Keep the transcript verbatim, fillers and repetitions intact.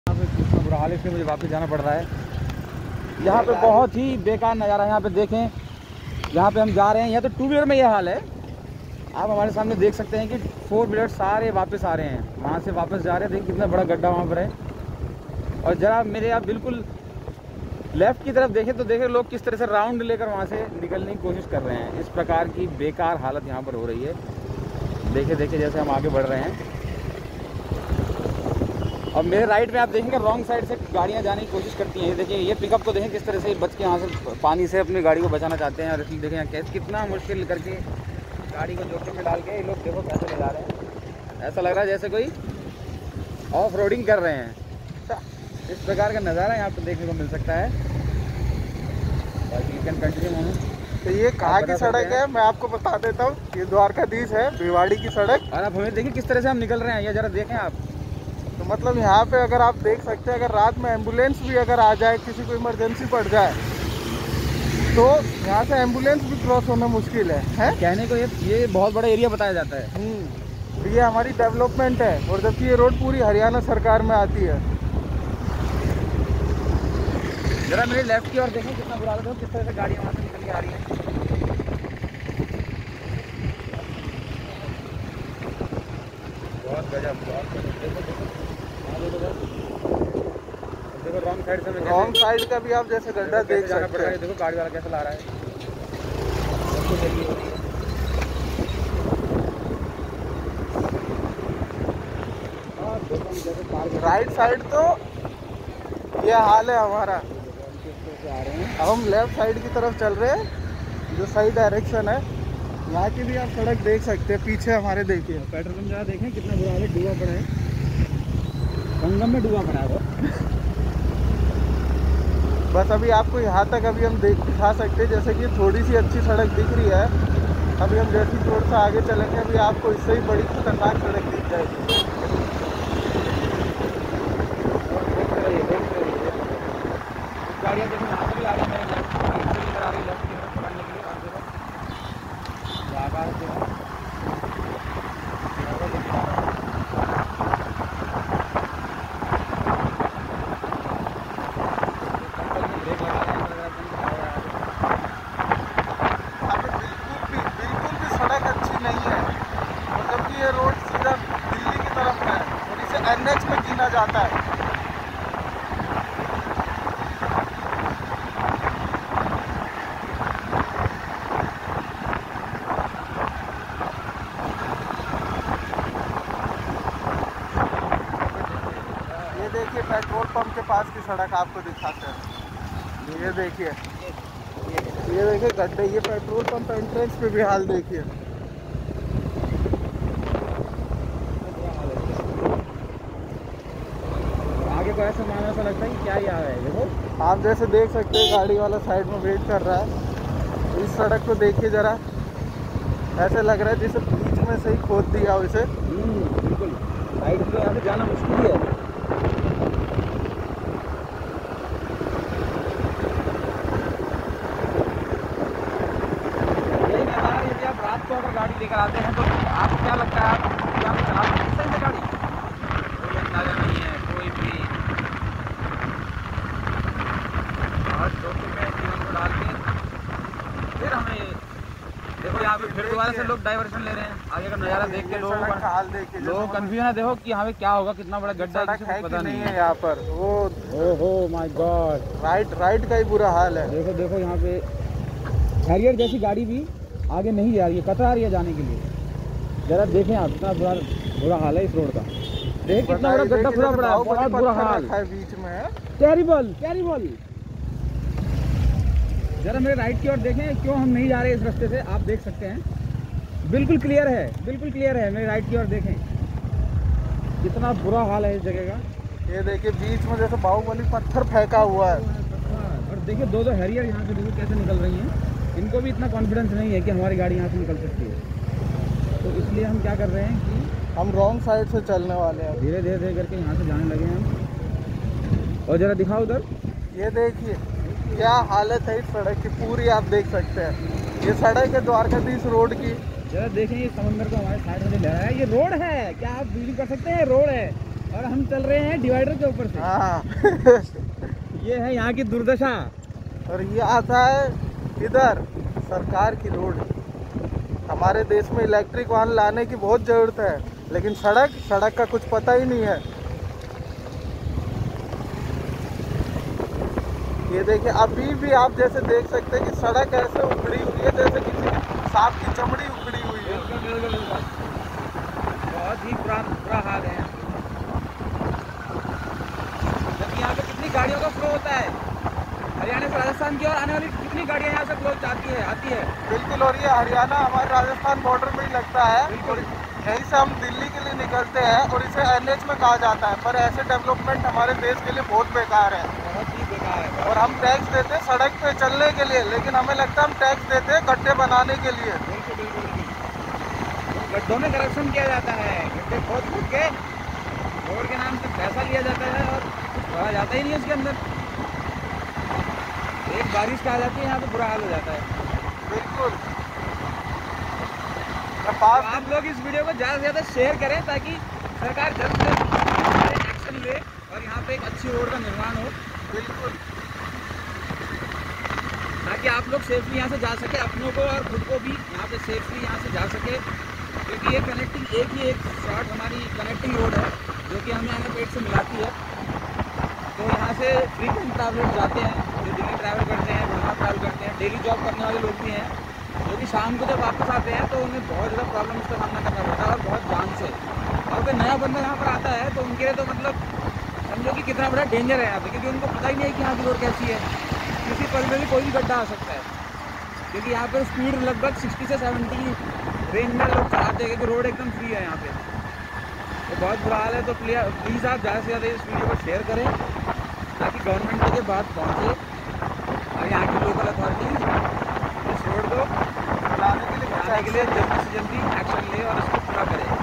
कितना बुरा हाल है, इसलिए मुझे वापस जाना पड़ रहा है। यहाँ पे बहुत ही बेकार नज़ारा है। यहाँ पे देखें, यहाँ पे हम जा रहे हैं, यहाँ तो टू व्हीलर में ये हाल है। आप हमारे सामने देख सकते हैं कि फोर व्हीलर सारे वापस आ रहे हैं, वहाँ से वापस जा रहे हैं। देखिए कितना बड़ा गड्ढा वहाँ पर है। और ज़रा मेरे आप बिल्कुल लेफ़्ट की तरफ देखें तो देखें लोग किस तरह से राउंड लेकर वहाँ से निकलने की कोशिश कर रहे हैं। इस प्रकार की बेकार हालत यहाँ पर हो रही है। देखे देखे जैसे हम आगे बढ़ रहे हैं। और मेरे राइट में आप देखेंगे रॉन्ग साइड से गाड़ियाँ जाने की कोशिश करती हैं। देखिए ये पिकअप को देखें किस तरह से बच के यहाँ से पानी से अपनी गाड़ी को बचाना चाहते हैं। और इसलिए देखें कैसे कितना मुश्किल करके गाड़ी को जोखिम में डाल के ये लोग देखो कैसे ले जा रहे हैं। ऐसा लग रहा है जैसे कोई ऑफ रोडिंग कर रहे हैं। इस प्रकार का नज़ारा यहाँ पर देखने को मिल सकता है। बाकी कैन कंटिन्यू। तो ये कहाँ की सड़क है मैं आपको बता देता हूँ। ये द्वारकाधीश है, भिवाड़ी की सड़क। और आप हमें देखिए किस तरह से हम निकल रहे हैं, ये ज़रा देखें आप। तो मतलब यहाँ पे अगर आप देख सकते हैं, अगर रात में एम्बुलेंस भी अगर आ जाए, किसी को इमरजेंसी पड़ जाए, तो यहाँ से एम्बुलेंस भी क्रॉस होना मुश्किल है, है? कहने को ये ये बहुत बड़ा एरिया बताया जाता है। तो ये हमारी डेवलपमेंट है। और जबकि ये रोड पूरी हरियाणा सरकार में आती है। जरा मेरे लेफ्ट की ओर देखें कितना बुरा हाल है, किस तरह से गाड़ियाँ वहाँ से निकल के आ रही हैं। बहुत गजब, बहुत गजब। देखो देखो देखो रॉन्ग साइड से रॉन्ग साइड का भी आप जैसे गड्ढा देख सकते हैं। देखो गाड़ी वाला कैसे ला रहा है। राइट साइड तो ये हाल है हमारा। अब हम लेफ्ट साइड की तरफ चल रहे हैं, जो सही डायरेक्शन है। यहाँ की भी आप सड़क देख सकते हैं, पीछे हमारे देखिए। पेट्रोल पंप जरा देखें कितना बुरा हाल है, डूबा पड़ा है, संगम में डूबा पड़ा है वो। बस अभी आपको यहाँ तक अभी हम देख दिखा सकते हैं, जैसे कि थोड़ी सी अच्छी सड़क दिख रही है। अभी हम जैसी रोड से आगे चलेंगे, अभी आपको इससे ही बड़ी खतरनाक सड़क दिख जाएगी। गाड़ियाँ देखो यहाँ से भी आ रही है, मेरे लेफ्ट से आ रही है, लेफ्ट की तरफ पकड़ने के लिए। और देखो आगे देखो ये रोड सीधा दिल्ली की तरफ है और इसे एन एच में गिना जाता है। ये देखिए पेट्रोल पंप के पास की सड़क आपको दिखाते हैं। ये देखिए ये देखिए गड्ढे, ये पेट्रोल पंप एंट्रेंस पे भी हाल देखिए। आगे को ऐसा मानो ऐसा लगता है कि क्या ही आ रहा है। देखो आप जैसे देख सकते हैं गाड़ी वाला साइड में वेट कर रहा है। इस सड़क को देखिए जरा, ऐसे लग रहा है जैसे बीच में से ही खोद दिया हो इसे। बिल्कुल साइड में यहाँ से जाना मुश्किल है। यही नज़ारा, यदि आप रात को अगर गाड़ी लेकर आते हैं तो आपको क्या लगता है, आप क्या चला सकते हैं गाड़ी? कोई अंदाजा नहीं है, कोई भी और जोखिम में जीवन को डाल के फिर हमें देखो यहाँ पे फिर दोबारा से लोग डाइवर्शन ले रहे हैं। आगे का नज़ारा देख के लोग हाल देखिए, लोग कंफ्यूजन है। देखो कि यहाँ पे क्या होगा, कितना बड़ा गड्ढा है, किसी को पता नहीं है यहाँ पर। वो ओहो माय गॉड, राइट राइट का ही बुरा हाल है। देखो देखो यहाँ पे हैरियर जैसी गाड़ी भी आगे नहीं जा रही है, कतरा रही है जाने के लिए। जरा देखें आप, कितना बुरा बुरा हाल है इस रोड का। देखिए कितना बड़ा गड्ढा खुला पड़ा है, बहुत बुरा हाल है बीच में। Terrible terrible. जरा मेरे राइट की ओर देखें, क्यों हम नहीं जा रहे इस रास्ते से, आप देख सकते हैं बिल्कुल क्लियर है, बिल्कुल क्लियर है। मेरे राइट की ओर देखें कितना बुरा हाल है इस जगह का। ये देखिए बीच में जैसे बाहुबली पत्थर फेंका हुआ है। और देखिए दो दो हैरियर यहाँ से देखो कैसे निकल रही हैं। इनको भी इतना कॉन्फिडेंस नहीं है कि हमारी गाड़ी यहाँ से निकल सकती है। तो इसलिए हम क्या कर रहे हैं कि हम रॉन्ग साइड से चलने वाले हैं। धीरे धीरे धीरे करके यहाँ से जाने लगे हम। और जरा दिखाओ उधर, ये देखिए क्या हालत है इस सड़क की, पूरी आप देख सकते हैं। ये सड़क है द्वारकाधीश रोड की। जरा देखें ये समंदर को हमारे साइड में ले रहा है, ये रोड है, क्या आप बिलीव कर सकते हैं रोड है। और हम चल रहे हैं डिवाइडर के ऊपर से। हाँ ये है यहाँ की दुर्दशा। और ये आता है इधर सरकार की रोड। हमारे देश में इलेक्ट्रिक वाहन लाने की बहुत ज़रूरत है, लेकिन सड़क सड़क का कुछ पता ही नहीं है। ये देखिए, अभी भी आप जैसे देख सकते हैं कि सड़क ऐसे उखड़ी हुई है जैसे किसी सांप की चमड़ी उखड़ी हुई है। बहुत ही बुरा बुरा हाल है। जबकि यहाँ पे कितनी गाड़ियों का फ्लो होता है, हरियाणा से राजस्थान की ओर आने वाली कितनी गाड़ियाँ यहाँ से फ्लो जाती है आती है। बिल्कुल, और ये हरियाणा हमारे राजस्थान बॉर्डर में ही लगता है। और यहीं से हम दिल्ली के लिए निकलते हैं और इसे एन एच में कहा जाता है। पर ऐसे डेवलपमेंट हमारे देश के लिए बहुत बेकार है। बहुत ही बेकार है। और हम टैक्स देते हैं सड़क पे चलने के लिए, लेकिन हमें लगता है हम टैक्स देते हैं गड्ढे बनाने के लिए। बिल्कुल बिल्कुल बिल्कुल। गड्ढों में करप्शन किया जाता है, गड्ढे खोद खोद के रोड के नाम से पैसा लिया जाता है और कुछ भरा जाता ही नहीं है उसके अंदर। एक बारिश का आ जाती है यहाँ पे बुरा हाल हो जाता है। बिल्कुल। तो आप लोग इस वीडियो को ज़्यादा से ज़्यादा शेयर करें ताकि सरकार जल्द से जल्द एक्शन ले और यहाँ पे एक अच्छी रोड का निर्माण हो। बिल्कुल, ताकि आप लोग सेफली यहाँ से जा सके, अपनों को और खुद को भी यहाँ पे सेफली यहाँ से जा सके। क्योंकि ये कनेक्टिंग एक ही एक शॉर्ट हमारी कनेक्टिंग रोड है जो कि हमें आने पेट से मिलाती है। तो यहाँ से फ्रीक्वेंट ट्रैवलर जाते हैं, जो दिल्ली ट्रैवल करते हैं, गुड़गांव ट्रैवल करते हैं, डेली जॉब करने वाले लोग भी हैं, जो कि शाम को जब वापस आते हैं तो उन्हें बहुत ज़्यादा प्रॉब्लम्स का सामना करना पड़ता है और बहुत जान से। और कोई नया बंदा यहाँ पर आता है तो उनके लिए तो मतलब समझो कि कितना बड़ा डेंजर है यहाँ पे, क्योंकि उनको पता ही नहीं है कि यहाँ की रोड कैसी है। किसी पल में भी कोई भी गड्ढा आ सकता है, क्योंकि यहाँ पर स्पीड लगभग सिक्सटी से सेवेंटी रेंज में लोग चलाते हैं, क्योंकि रोड एकदम फ्री है यहाँ पे। तो बहुत बुरा हाल है। तो प्लीज़ आप ज़्यादा से ज़्यादा इस वीडियो को शेयर करें ताकि गवर्नमेंट तक ये बात पहुँचे और यहाँ की लोकल अथॉरिटीज़ इस रोड को चलाने के लिए चलाने के लिए जल्दी से जल्दी एक्शन ले और इसको पूरा करें।